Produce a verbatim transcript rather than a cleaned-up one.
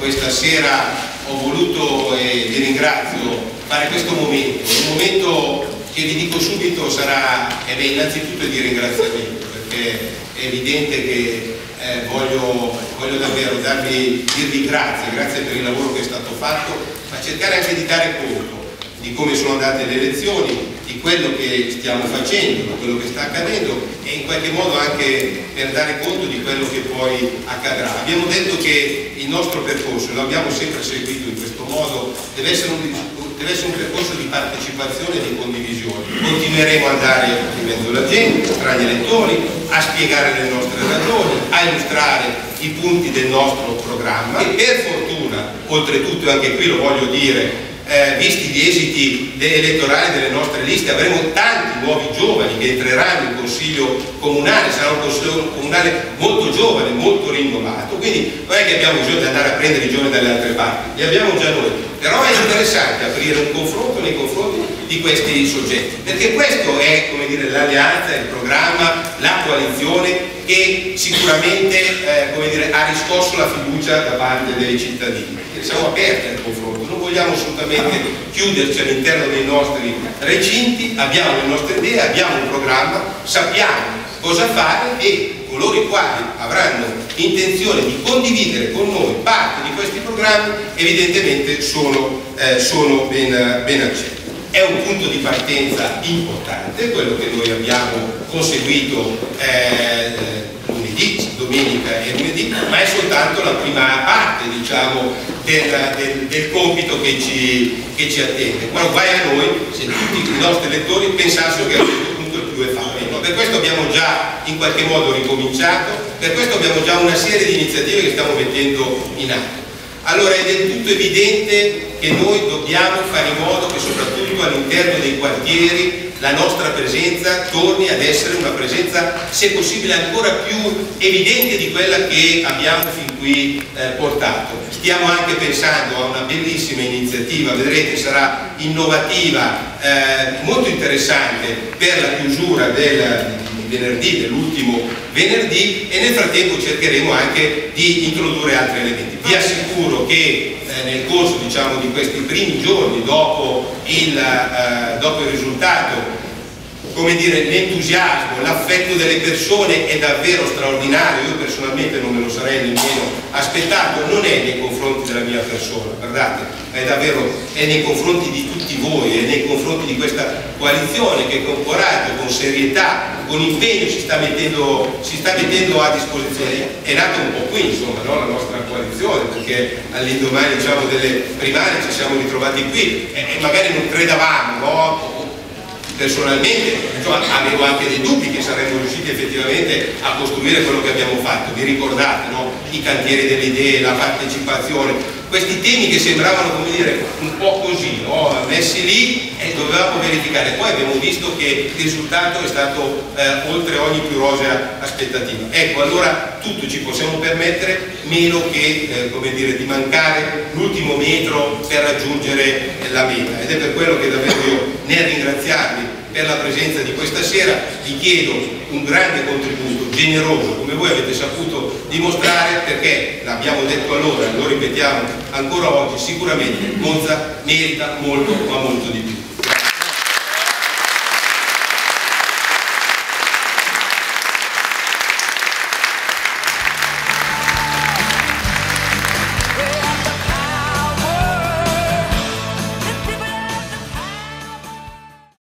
questa sera ho voluto, e vi ringrazio, fare questo momento, un momento che vi dico subito sarà eh beh, innanzitutto di ringraziamento, perché è evidente che eh, voglio, voglio davvero darvi, dirvi grazie, grazie per il lavoro che è stato fatto, ma cercare anche di dare conto di come sono andate le elezioni, di quello che stiamo facendo, di quello che sta accadendo e in qualche modo anche per dare conto di quello che poi accadrà. Abbiamo detto che il nostro percorso, lo abbiamo sempre seguito in questo modo, deve essere un, deve essere un percorso di partecipazione e di condivisione. Continueremo ad andare in mezzo alla gente, tra gli elettori, a spiegare le nostre ragioni, a illustrare i punti del nostro programma e per fortuna, oltretutto, anche qui lo voglio dire, Eh, visti gli esiti elettorali delle nostre liste, avremo tanti nuovi giovani che entreranno in consiglio comunale, sarà un consiglio comunale molto giovane, molto rinnovato, quindi non è che abbiamo bisogno di andare a prendere i giovani dalle altre parti, li abbiamo già noi, però è interessante aprire un confronto nei confronti di questi soggetti, perché questo è, come dire, l'alleanza, il programma, la coalizione che sicuramente eh, come dire, ha riscosso la fiducia da parte dei cittadini. Siamo aperti al confronto, non vogliamo assolutamente chiuderci all'interno dei nostri recinti, abbiamo le nostre idee, abbiamo un programma, sappiamo cosa fare e coloro i quali avranno intenzione di condividere con noi parte di questi programmi evidentemente sono, eh, sono ben, ben accetti. È un punto di partenza importante, quello che noi abbiamo conseguito eh, lunedì, domenica e lunedì, ma è soltanto la prima parte, diciamo, del, del, del compito che ci, che ci attende. Ma guai a noi se tutti i nostri elettori pensassero che a questo punto il più è fare. No? Per questo abbiamo già in qualche modo ricominciato, per questo abbiamo già una serie di iniziative che stiamo mettendo in atto. Allora è del tutto evidente che noi dobbiamo fare in modo che soprattutto all'interno dei quartieri la nostra presenza torni ad essere una presenza, se possibile, ancora più evidente di quella che abbiamo fin qui eh, portato. Stiamo anche pensando a una bellissima iniziativa, vedrete sarà innovativa, eh, molto interessante per la chiusura del venerdì, dell'ultimo venerdì, e nel frattempo cercheremo anche di introdurre altri elementi. Vi assicuro che eh, nel corso, diciamo, di questi primi giorni dopo il, eh, dopo il risultato, come dire, l'entusiasmo, l'affetto delle persone è davvero straordinario. Io personalmente non me lo sarei nemmeno aspettato, non è nei confronti della mia persona, guardate, è davvero è nei confronti di tutti voi, è nei confronti di questa coalizione che con coraggio, con serietà, con impegno si sta mettendo, si sta mettendo a disposizione. È nata un po' qui, insomma, no? La nostra coalizione, perché all'indomani, diciamo, delle primarie ci siamo ritrovati qui e, e magari non credevamo, no? Personalmente, insomma, avevo anche dei dubbi che saremmo riusciti effettivamente a costruire quello che abbiamo fatto. Vi ricordate, no? I cantieri delle idee, la partecipazione, questi temi che sembravano, come dire, un po' così, no? Messi lì e dovevamo verificare. Poi abbiamo visto che il risultato è stato eh, oltre ogni più rosea aspettativa. Ecco, allora tutto ci possiamo permettere, meno che eh, come dire, di mancare l'ultimo metro per raggiungere la meta. Ed è per quello che davvero io, nel ringraziarvi per la presenza di questa sera, vi chiedo un grande contributo generoso, come voi avete saputo dimostrare, perché l'abbiamo detto allora, lo ripetiamo ancora oggi, sicuramente Monza merita molto, ma molto di più.